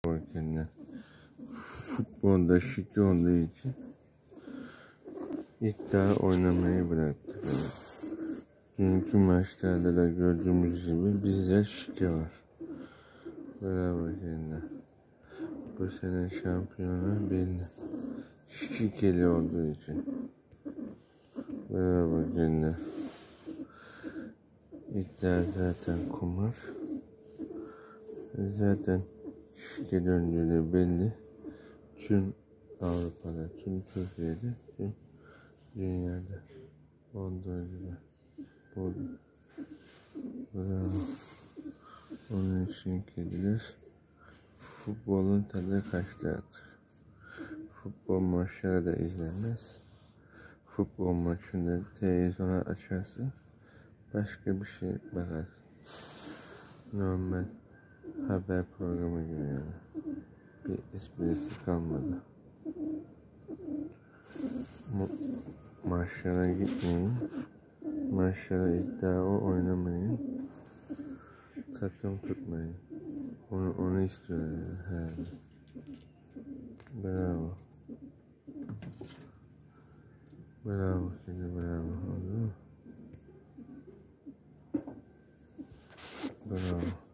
Kendine. Futbolda şike olduğu için iddia oynamayı bıraktık. Dünkü maçlarda da gördüğümüz gibi bizde şike var. Bravo kendine. Bu sene şampiyonu belli. Şikeli olduğu için. Bravo kendine. İddia zaten kumar. Zaten şike döndüğü belli. Tüm Avrupa'da, tüm Türkiye'de, tüm dünyada olduğu gibi. Bravo. Onun için kediler futbolun tadı kaçtı artık. Futbol maçları da izlenmez. Futbol maçında televizyona açarsın, başka bir şey bakarsın. Normal haber programı gibi yani. Bir esprisi kalmadı. Maçlara gitmeyin. Maçlara iddia oynamayın. Takım tutmayın. Onu istiyorlar herhalde. Bravo. Bravo kedi, bravo. Oldu mu? Bravo.